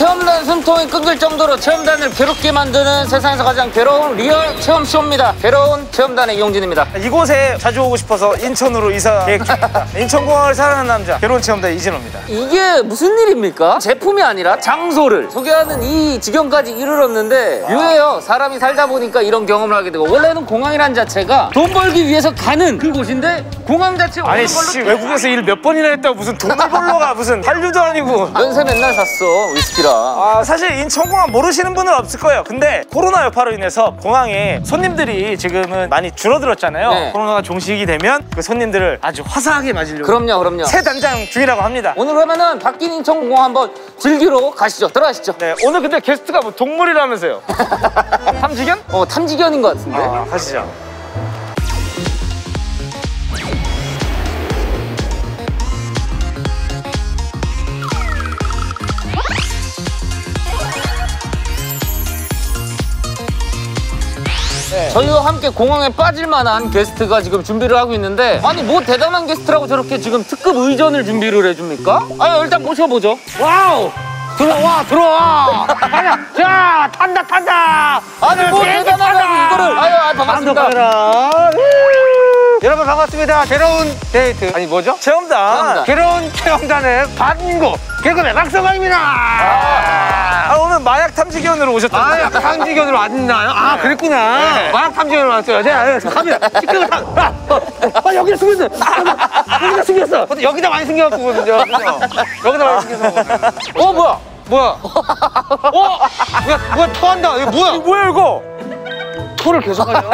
체험단 숨통이 끊길 정도로 체험단을 괴롭게 만드는 세상에서 가장 괴로운 리얼 체험쇼입니다. 괴로운 체험단의 이용진입니다. 이곳에 자주 오고 싶어서 인천으로 이사 계획 중입니다. 인천공항을 사랑하는 남자 괴로운 체험단 이진호입니다. 이게 무슨 일입니까? 제품이 아니라 장소를 소개하는 이 지경까지 이르렀는데 묘해요. 사람이 살다 보니까 이런 경험을 하게 되고 원래는 공항이란 자체가 돈 벌기 위해서 가는 그곳인데 공항 자체가 아니 씨 외국에서 일 몇 번이나 했다고 무슨 돈을 벌러 가 무슨 한류도 아니고 연세 맨날 샀어 위스키라. 아 사실 인천공항 모르시는 분은 없을 거예요. 근데 코로나 여파로 인해서 공항에 손님들이 지금은 많이 줄어들었잖아요. 네. 코로나가 종식이 되면 그 손님들을 아주 화사하게 맞으려고 그럼요. 새 단장 중이라고 합니다. 오늘 그러면은 바뀐 인천공항 한번 즐기러 가시죠. 들어가시죠. 네 오늘 근데 게스트가 뭐 동물이라면서요. 탐지견? 탐지견인 것 같은데. 가시죠. 네. 저희와 함께 공항에 빠질 만한 게스트가 지금 준비를 하고 있는데 아니 뭐 대단한 게스트라고 저렇게 지금 특급 의전을 준비를 해줍니까? 일단 모셔보죠. 와우! 들어와! 자, 탄다! 아니 뭐 대단하다고 이거를 반갑습니다. 여러분 반갑습니다. 괴로운 데이트 아니 뭐죠? 체험단. 괴로운 체험단의 반고 개그맨 박성광입니다. 오늘 마약 탐지견으로 오셨다고요? 마약 탐지견으로 왔나요? 그랬구나. 네. 마약 탐지견으로 왔어요. 네, 갑니다. 여기다 숨겼어. 여기다 숨겼어. 여기다 많이 숨겼거든요. 여기다 많이 숨겼어. 뭐야? 뭐야 토한다. 이거 뭐야 이거? 토를 계속하냐?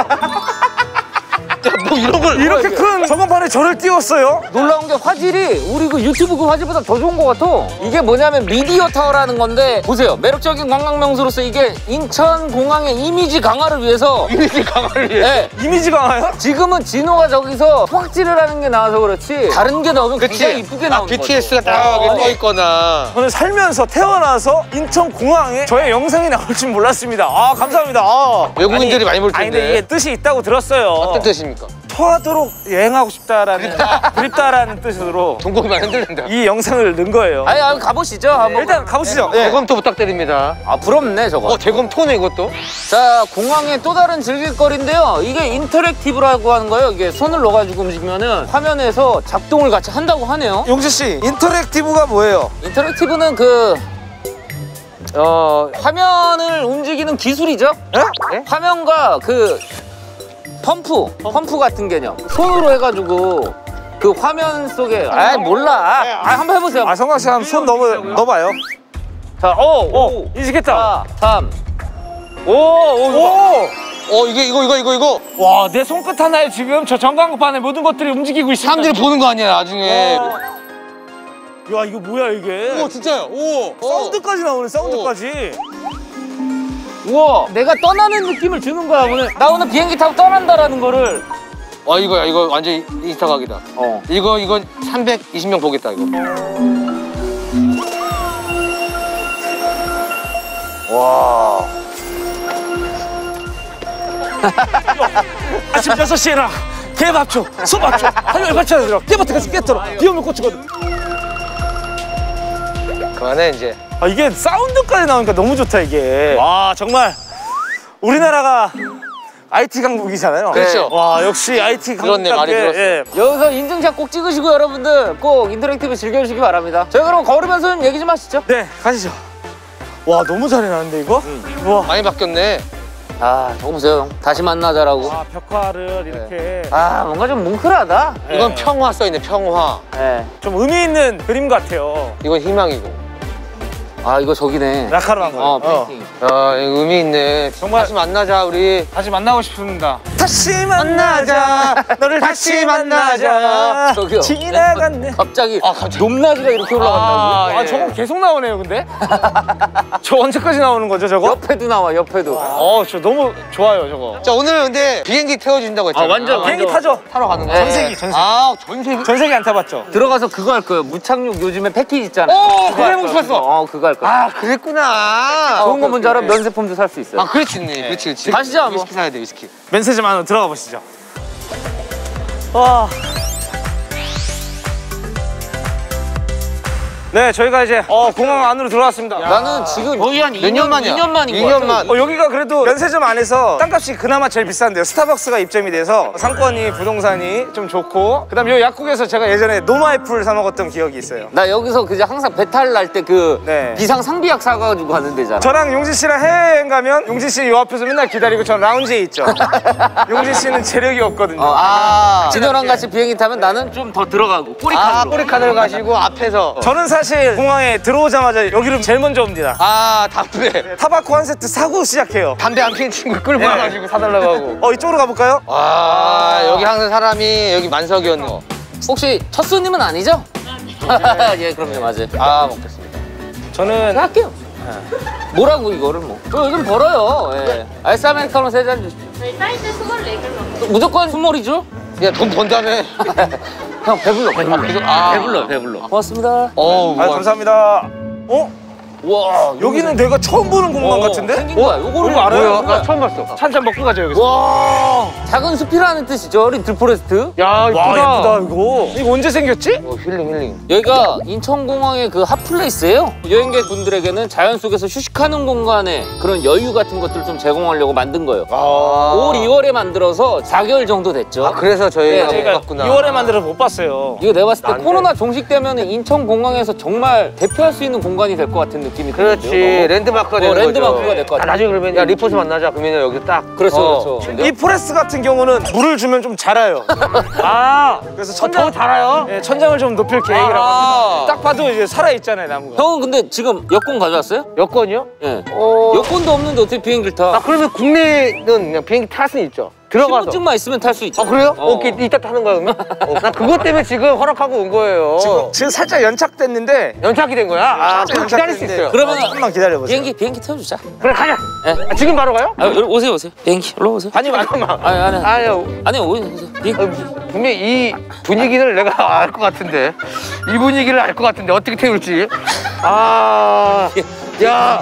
뭐 이런 걸 이렇게 큰 전광판에 저를 띄웠어요? 놀라운 게 화질이 우리 그 유튜브 그 화질보다 더 좋은 것 같아. 이게 뭐냐면 미디어 타워라는 건데 보세요. 매력적인 관광 명소로서 이게 인천공항의 이미지 강화를 위해서 네. 이미지 강화요? 지금은 진호가 저기서 토악질을 하는 게 나와서 그렇지 다른 게 나오면 굉장히 이쁘게 나오는 거죠. BTS가 딱 떠 있거나. 저는 살면서 태어나서 인천공항에 저의 영상이 나올 줄 몰랐습니다. 감사합니다. 외국인들이 많이 볼 텐데. 아니 근데 이게 뜻이 있다고 들었어요. 어떤 뜻입니까? 토하도록 여행하고 싶다라는 그립다라는 뜻으로 동공이 흔들린다. 이 영상을 넣은 거예요. 아니 가보시죠. 한번. 일단 가보시죠. 네. 대검토 부탁드립니다. 부럽네 저거. 대검토네 이것도. 자, 공항의 또 다른 즐길거리인데요. 이게 인터랙티브라고 하는 거예요. 이게 손을 넣어가지고 움직이면은 화면에서 작동을 같이 한다고 하네요. 용재 씨, 인터랙티브가 뭐예요? 인터랙티브는 화면을 움직이는 기술이죠. 네? 화면과 펌프 같은 개념. 손으로 해가지고 그 화면 속에 몰라. 한번 해보세요. 성광 씨 한번 손 넣어봐요. 자, 인식했다. 4, 3. 이거. 와, 내 손끝 하나에 지금 저 전광판에 모든 것들이 움직이고 있습니다. 사람들이 보는 거 아니야 나중에. 야, 이거 뭐야 이게? 진짜요. 사운드까지 나오네, 사운드까지. 우와, 내가 떠나는 느낌을 주는 거야 오늘. 나 오늘 비행기 타고 떠난다라는 거를. 이거 완전 인스타 각이다. 이거 320명 보겠다 이거. 와. 아침 6시에 나 개밥초, 소밥초, 한열 받쳐야 들어. 깨버터까지 깨떨어. 비오면 꽂히거든. 그만해 이제. 이게 사운드까지 나오니까 너무 좋다 이게. 와 정말 우리나라가 IT 강국이잖아요. 그렇죠. 와 역시 IT 강국. 그렇네 많이 들었어. 예. 여기서 인증샷 꼭 찍으시고 여러분들 꼭 인터랙티브 즐겨주시기 바랍니다. 저희 그럼 걸으면서 좀 얘기 좀 하시죠. 네 가시죠. 와 너무 잘해놨는데 이거? 와. 많이 바뀌었네. 저거 보세요. 다시 만나자라고. 벽화를 이렇게. 뭔가 좀 뭉클하다. 이건 평화 써있네 평화. 좀 의미 있는 그림 같아요. 이건 희망이고. 이거 저기네. 라카로 한 거. 페인팅. 이거 의미 있네. 정말. 다시 만나자 우리. 다시 만나고 싶습니다. 다시 만나자. 너를 다시 만나자. 저기요. 지나갔네. 갑자기 높낮이가 이렇게 올라간다고? 저거 계속 나오네요 근데. 저 언제까지 나오는 거죠 저거? 옆에도 나와 옆에도. 저 너무 좋아요 저거. 자 오늘 근데 비행기 태워준다고 했잖아. 완전. 비행기 타죠. 타러 가는 거야. 전세기. 전세기. 전세기 안 타봤죠? 들어가서 그거 할 거예요. 무착륙 요즘에 패키지 있잖아요. 그거 해보고 싶었어. 그거 할 거예요. 그랬구나. 좋은 거 뭔지 알아? 면세품도 살 수 있어요. 그렇지. 가시죠, 한번. 위스키 사야 돼 위스키. 면세점 안으로 들어가 보시죠. 와. 네, 저희가 이제 공항 안으로 들어왔습니다. 나는 지금 거의 한 몇 년 만이야? 2년 만인 2년 것 같아. 만. 여기가 그래도 면세점 안에서 땅값이 그나마 제일 비싼데요. 스타벅스가 입점이 돼서 상권이 부동산이 좀 좋고 그다음 요 약국에서 제가 예전에 노마애플 사 먹었던 기억이 있어요. 나 여기서 그냥 항상 배탈 날 때 그 네. 비상 상비약 사가지고 가는 데잖아. 저랑 용진 씨랑 해외여행 가면 용진 씨 요 앞에서 맨날 기다리고 전 라운지에 있죠. 용진 씨는 체력이 없거든요. 진호랑 같이 비행기 타면 나는 좀 더 들어가고 꼬리칸으로. 꼬리칸을 가시고 앞에서. 저는 사실 공항에 들어오자마자 여기를 제일 먼저 옵니다. 담배. 타바코 한 세트 사고 시작해요. 담배 안 피는 친구 끌고 와가지고 사달라고 하고. 이쪽으로 가볼까요? 여기 항상 사람이 여기 만석이었노. 혹시 첫 손님은 아니죠? 예, 그럼요, 맞아요. 먹겠습니다. 저는 할게요. 뭐라고 이거를 뭐. 저 요즘 벌어요. 예. 아이스 아메리카노 3잔 주십시오. 저희 사이즈 24개로. 무조건 순몰이죠? 야, 돈 번다며. 형 배불러. 배불러. 고맙습니다. 감사합니다. 와, 여기는 내가 처음 보는 공간 같은데? 생긴 거야. 요거를 이거 알아요? 뭐야? 나 처음 봤어. 한잔 먹고 가자 여기서. 와, 작은 숲이라는 뜻이죠, 리틀 포레스트. 야, 와 예쁘다 이거. 이거 언제 생겼지? 힐링. 여기가 인천공항의 그 핫플레이스예요. 여행객 분들에게는 자연 속에서 휴식하는 공간에 그런 여유 같은 것들을 좀 제공하려고 만든 거예요. 올 2월에 만들어서 4개월 정도 됐죠. 그래서 저희가 네, 못 갔구나. 2월에 만들어 못 봤어요. 이거 내가 봤을 때 안 코로나 종식되면 인천공항에서 정말 대표할 수 있는 공간이 될 것 같은 느낌이 그렇지. 들거든요. 랜드마크가 되는 거죠. 랜드마크가 될 것 같아. 나중에 그러면 야 리포트 만나자. 그러면 여기 딱. 그렇죠. 이 포레스트 같은 경우는 물을 주면 좀 자라요. 그래서 더 잘해요? 네, 천장을 좀 높일 계획이라고 합니다. 딱 봐도 이제 살아 있잖아요 나무가. 형은 근데 지금 여권 가져왔어요? 여권이요? 예. 여권도 없는데 어떻게 비행기를 타? 그러면 국내는 그냥 비행기 탈 수는 있죠. 들어가서. 신분증만 있으면 탈 수 있죠. 그래요? 오케이, 이따 타는 거야, 그러면? 나 그것 때문에 지금 허락하고 온 거예요. 지금 살짝 연착됐는데 연착이 된 거야? 그럼 기다릴 수 있어요. 그러면 조금만 기다려보세요. 비행기 태워주자. 그래, 가자. 예. 지금 바로 가요? 오세요. 비행기 올라 오세요. 아니, 잠깐만. 아니 오세요. 분명히 이 분위기를 내가 알 것 같은데. 이 분위기를 알 것 같은데, 어떻게 태울지. 야!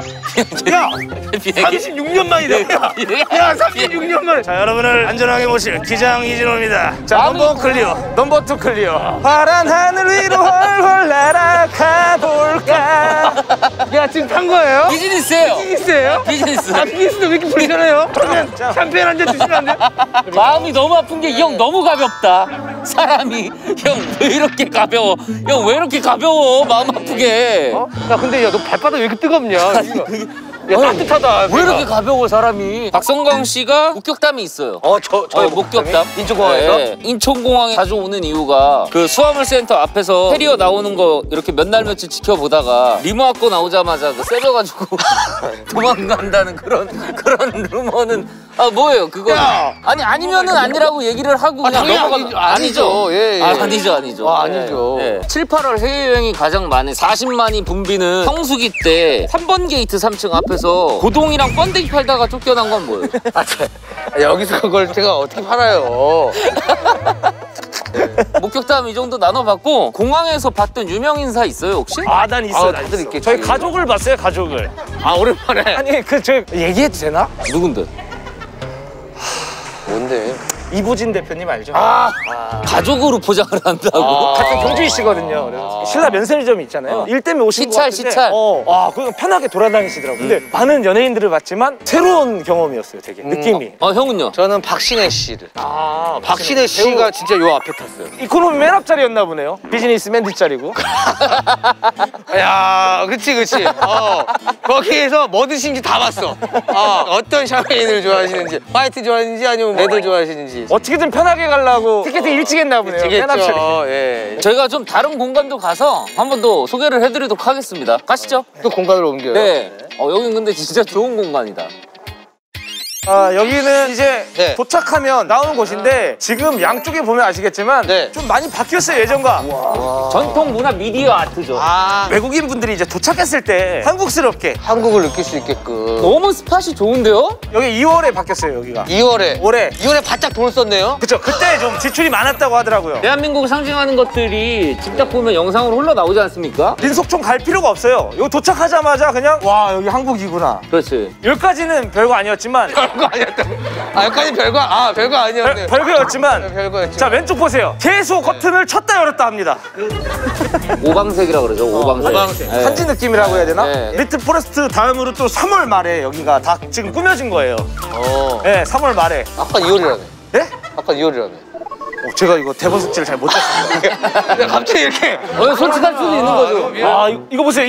36년 만이다. 야, 36년 만에. 자 여러분을 안전하게 모실 기장 이진호입니다. 자 넘버 클리어, 넘버 투 클리어. 파란 하늘 위로 훨훨 날아가 볼까. 야, 지금 탄 거예요? 비즈니스예요. 비즈니스예요? 비즈니스. 비즈니스도 왜 이렇게 불편해요? 그러면 샴페인 한 잔 주시면 안 돼요? 마음이 너무 아픈 게 이 형 너무 가볍다. 사람이 형 왜 이렇게 가벼워? 형 왜 이렇게 가벼워? 마음 아프게. 야, 근데 야, 너 발바닥 왜 이렇게 뜨겁냐? 야, 따뜻하다. 왜 이렇게 가벼워 사람이? 박성광 씨가 목격담이 있어요. 저희 목격담? 인천공항에서? 네. 인천공항에 자주 오는 이유가 그 수화물 센터 앞에서 캐리어 나오는 거 이렇게 몇 날 며칠 지켜보다가 리모아꺼 나오자마자 그 세져가지고 도망간다는 그런 루머는 뭐예요 그거? 아니면은 아니라고 얘기를 하고 그냥 당연히 넘어가면 아니죠. 예. 아니죠. 아니죠. 네. 7, 8월 해외여행이 가장 많은 40만이 붐비는 성수기 때 3번 게이트 3층 앞에서 고동이랑 번데기 팔다가 쫓겨난 건 뭐예요? 여기서 그걸 제가 어떻게 팔아요? 목격담 이 정도 나눠봤고 공항에서 봤던 유명 인사 있어요 혹시? 난 있어요. 나 다들 있어. 있겠지. 저희 가족을 봤어요 가족을. 오랜만에. 아니 저 얘기해도 되나? 누군데? 뭔데? 이부진 대표님 알죠? 가족으로 포장을 한다고? 같은 경주이시거든요. 그래서 신라 면세점이 있잖아요. 일 때문에 오신 것 같은데 시찰. 그냥 편하게 돌아다니시더라고요. 근데 많은 연예인들을 봤지만 새로운 경험이었어요 되게 느낌이. 형은요? 저는 박신혜 씨를. 박신혜 씨가 진짜 요 앞에 탔어요. 이코노미 맨 앞자리였나 보네요. 비즈니스 맨 뒷자리고. 야, 그치. 거기에서 뭐 드신지 다 봤어. 어떤 샴페인을 좋아하시는지, 화이트 좋아하시는지 아니면 레드 좋아하시는지. 어떻게든 편하게 가려고 티켓을 일찍 했나 보네요. 맨 앞자리. 예. 저희가 좀 다른 공간도 가서 한 번 더 소개를 해드리도록 하겠습니다. 가시죠. 또 공간으로 옮겨요. 네. 여긴 근데 진짜 좋은 공간이다. 여기는 이제 네. 도착하면 나오는 곳인데 지금 양쪽에 보면 아시겠지만 네. 좀 많이 바뀌었어요 예전과. 전통 문화 미디어 아트죠. 외국인 분들이 이제 도착했을 때 한국스럽게 한국을 느낄 수 있게끔. 너무 스팟이 좋은데요? 여기 2월에 바뀌었어요 여기가. 2월에. 올해. 2월에 바짝 돈을 썼네요. 그쵸 그때 좀 지출이 많았다고 하더라고요. 대한민국을 상징하는 것들이 직접 보면 영상으로 흘러나오지 않습니까? 민속촌 갈 필요가 없어요. 여기 도착하자마자 그냥 와 여기 한국이구나. 그렇지. 여기까지는 별거 아니었지만 별거 아니었다. 아 여기까지 별거 아니었네. 별거였지만 별거였지. 자 왼쪽 보세요. 계속 커튼을 쳤다 열었다 합니다. 오방색이라 그러죠. 오방색. 오방색. 네. 한지 느낌이라고 해야 되나? 네. 리틀 포레스트 다음으로 또 3월 말에 여기가 다 지금 꾸며진 거예요. 네, 3월 말에. 아까 2월이라네. 네? 아까 2월이라네. 제가 이거 대본 숙지를 잘 못 쳤습니다. 갑자기 이렇게. 솔직할 수도 있는 거죠. 아, 이거 보세요.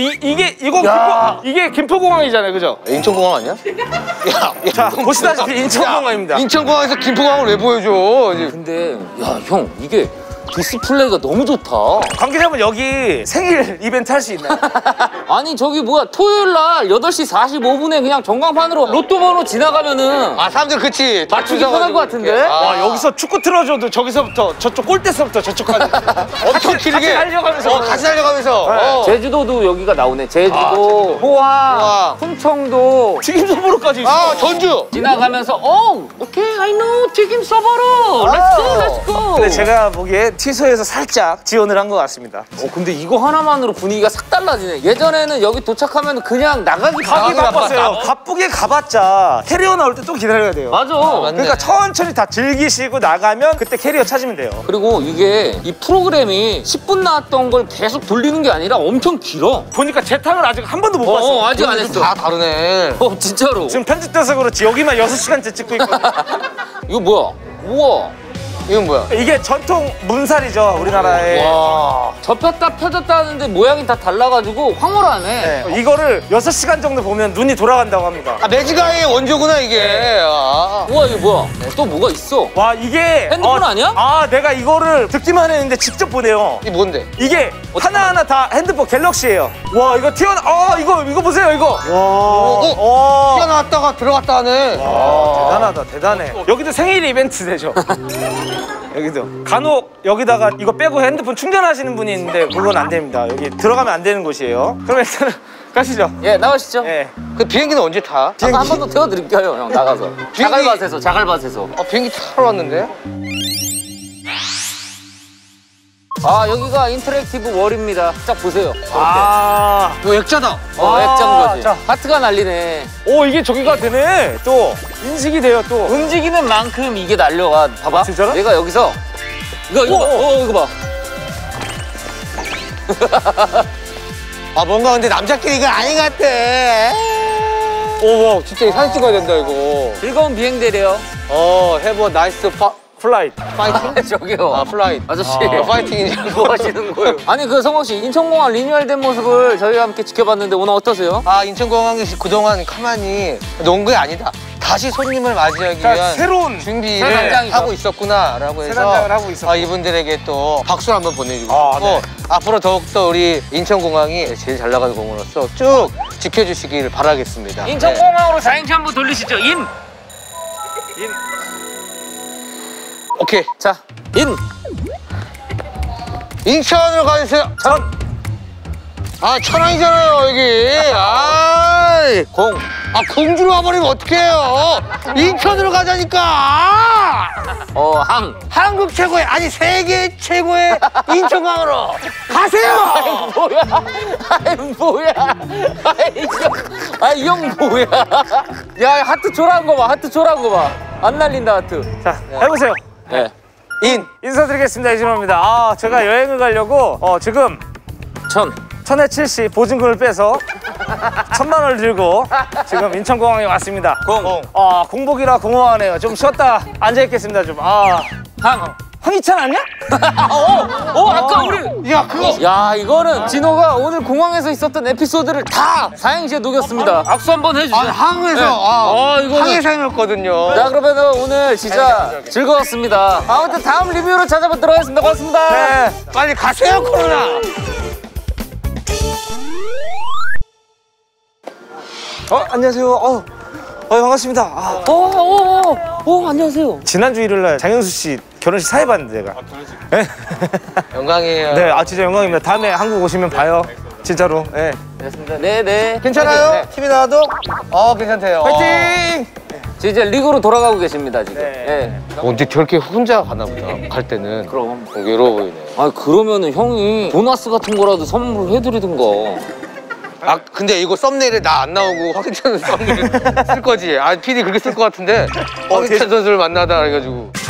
이게 김포공항이잖아요, 그죠? 인천공항 아니야? 자, 보시다시피 인천공항입니다. 인천공항에서 김포공항을 왜 보여줘? 근데 야 형 이게 디스플레이가 너무 좋다. 관계자분 여기 생일 이벤트 할 수 있나요? 아니 저기 뭐야 토요일 날 8시 45분에 그냥 전광판으로 로또 번호 지나가면은 아 사람들 그치. 맞추기 편할 것 같은데? 와, 여기서 축구 틀어줘도 저기서부터 저쪽 골대서부터 저쪽까지 엄청 길게. 같이 달려가면서. 같이 달려가면서. 네. 제주도도 여기가 나오네. 제주도, 포항, 포항. 충청도 튀김 선보로까지 있어. 아 전주. 지나가면서 오케이 I know 튀김 서버로 렛츠 고. 근데 제가 보기에 티소에서 살짝 지원을 한 것 같습니다. 근데 이거 하나만으로 분위기가 싹 달라지네. 예전에는 여기 도착하면 그냥 나가기 가기 바빴어요. 바쁘게 가봤자 캐리어 나올 때 또 기다려야 돼요. 맞아. 맞네. 그러니까 천천히 다 즐기시고 나가면 그때 캐리어 찾으면 돼요. 그리고 이게 이 프로그램이 10분 나왔던 걸 계속 돌리는 게 아니라 엄청 길어. 보니까 재탕을 아직 한 번도 못 봤어. 아직 안 했어. 다 다르네. 진짜로. 지금 편집돼서 그렇지 여기만 6시간째 찍고 있거든요. 이거 뭐야? 우와. 이건 뭐야? 이게 전통 문살이죠, 우리나라에. 와. 접혔다 펴졌다 하는데 모양이 다 달라가지고 황홀하네. 네, 이거를 6시간 정도 보면 눈이 돌아간다고 합니다. 아 매지가의 원조구나 이게. 아. 우와 이거 뭐야? 또 뭐가 있어? 와, 이게 핸드폰 아니야? 아, 내가 이거를 듣기만 했는데 직접 보네요. 이게 뭔데? 이게 하나하나 다 핸드폰 갤럭시예요. 와, 이거 이거 보세요, 이거. 와. 튀어나왔다가 들어갔다 하네. 대단하다, 대단해. 여기도 생일 이벤트 되죠. 여기도 간혹 여기다가 이거 빼고 핸드폰 충전하시는 분이 있는데 그건 안 됩니다. 여기 들어가면 안 되는 곳이에요. 그럼 일단 가시죠. 예 나가시죠. 예. 그 비행기는 언제 타? 아까 한 번 더 태워드릴게요 형 나가서. 자갈밭에서. 비행기 타러 왔는데? 아 여기가 인터랙티브 월입니다. 딱 보세요. 아, 이거 액자다. 액자인 거지. 자. 하트가 날리네. 오, 이게 저기가 되네. 또 인식이 돼요, 또. 움직이는 만큼 이게 날려가. 봐봐. 진짜로? 얘가 여기서 이거 봐. 이거 봐. 아 뭔가 근데 남자끼리 이거 아닌 것 같아. 오, 와, 진짜 이 사진 찍어야 된다 이거. 즐거운 비행대래요. 해버 나이스 플라이트. 파이팅? 저기요. 아, 플라이트. 아저씨. 파이팅이냐고. 뭐 하시는 거예요? 아니 그 성광 씨 인천공항 리뉴얼된 모습을 저희와 함께 지켜봤는데 오늘 어떠세요? 아, 인천공항에서 그동안 가만히 논 게 아니다. 다시 손님을 맞이하기 자, 위한 새로운 준비를 단장이죠. 하고 있었구나라고 해서 단장을 하고 있었고. 이분들에게 또 박수를 한번 보내주고 아, 싶고 네. 앞으로 더욱더 우리 인천공항이 제일 잘 나가는 공항으로서 쭉 지켜주시길 바라겠습니다. 네. 인천공항으로 4인치 한번 돌리시죠. 오케이. 자, 인천으로 가주세요. 아, 천왕이잖아요, 여기. 공. 공주로 와버리면 어떡해요. 인천으로 가자니까. 한국 최고의, 아니, 세계 최고의 인천공항으로 가세요. 뭐야? 이 형 뭐야? 야, 하트 초라한 거 봐. 안 날린다, 하트. 자, 해보세요. 네. 인사드리겠습니다. 이진호입니다. 아, 제가 여행을 가려고 지금 1000에 70 보증금을 빼서 1000만 원을 들고 지금 인천공항에 왔습니다. 공복이라 공허하네요. 좀 쉬었다 앉아있겠습니다. 좀. 황희찬 아니야? 아까 우리. 야, 이거는 진호가 오늘 공항에서 있었던 에피소드를 다 사행시에 녹였습니다. 악수 한번 해주세요. 항에서, 이거는. 항해사 해놨거든요. 자, 그러면 오늘 진짜 즐거웠습니다. 아무튼 다음 리뷰로 찾아뵙도록 하겠습니다. 고맙습니다. 네. 빨리 가세요, 코로나. 안녕하세요. 반갑습니다. 안녕하세요. 지난주 일요일날 장현수 씨 결혼식 사회봤는데 제가. 영광이에요. 네, 진짜 영광입니다. 다음에 한국 오시면 봐요. 진짜로. 네. 알겠습니다. 네. 괜찮아요? 네. TV 나와도? 괜찮대요. 파이팅! 지금 이제 리그로 돌아가고 계십니다, 지금. 네. 근데 저렇게 혼자 가나 보다. 갈 때는. 그럼. 외로워 보이네. 그러면은 형이 보너스 같은 거라도 선물을 해드리든가. 아 근데 이거 썸네일에 나 안 나오고 황희찬 썸네일 쓸 거지. 아 PD 그렇게 쓸 것 같은데 황희찬 선수를 만나다 그래가지고.